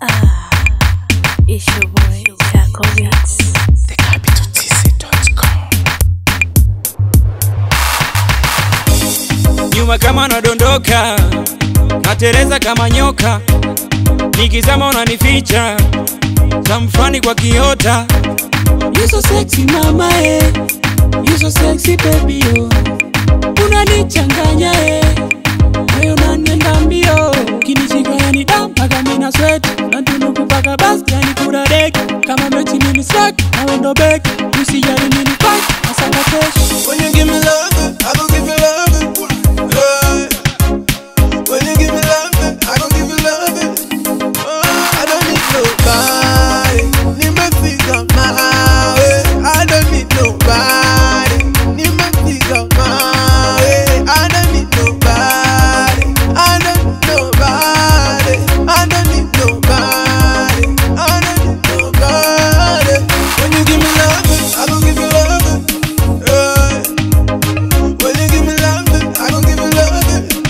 It's your boy, Jaco Beats. Nyuma kama nadondoka, natereza kama nyoka, nikizama unanificha, zamfani kwa kiota. You so sexy mama you so sexy baby unanichanganya wewe unanienda mbio, kinishika yani mpaka mina sweat, natunuku paka basi yani kura deki, kama mechi mini slack, na wendo back, usijali mini fight, asanga fresh. When you give me love, I gon' give you love. When you give me love, I gon' give you love. I don't need nobody, nimefika mawe. I don't need nobody, nimefika mawe. I don't need nobody, I don't need nobody, I don't need nobody, I don't need nobody. When you give me love, I gon' give you love. When you give me love, I gon' give you love.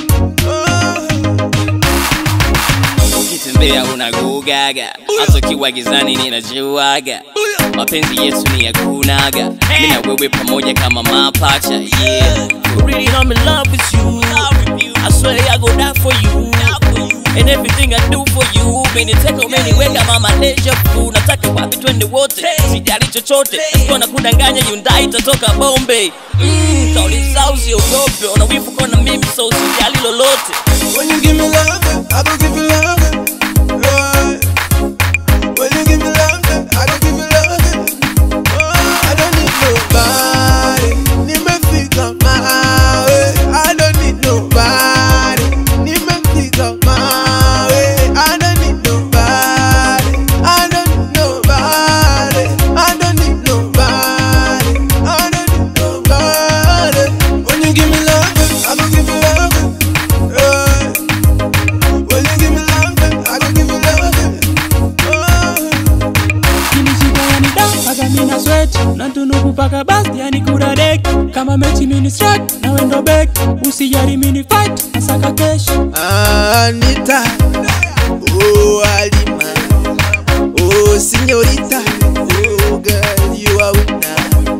Ukitembea unagugaga, hata ukiwa gizani ninajuaga, mapenzi yetu ni ya kunaga, mimi na wewe pamoja kama mapacha. Yeah, really I'm in love with you. I swear I go die for you, and everything I do for you. Mimi take many weka mama deja vu, nataka wapi twende wote, sijali chochote, kuna kudanganya Hyundai itatoka Bombay. Kauli zao siogope, una wivu kona mimi so sijali lolote. When you give me love, I gon' give you love. When you give me love, I gon' give you love. I don't need nobody, nimefika mawe. I don't need nobody, nimefika mawe. I don't need nobody, I don't need nobody, I don't need nobody, I don't need nobody. When you give me love, I gon' give you love. When you give me love, I gon' give you love. Kinishika yani mpaka mina sweat, natunuku paka basi yani kura deki, kama mechi mini strike, na wendo back, usijali mini fight, asaka cash. Anita, oh Alima, oh señorita, oh girl, you are winner.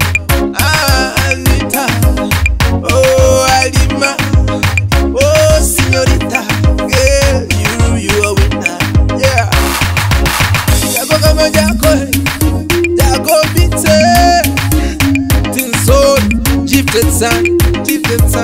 Anita, oh Alima, oh señorita, girl, you are winner. Yeah. Jaco kama Jaco, Jaco Beats, Tinson, gifted son,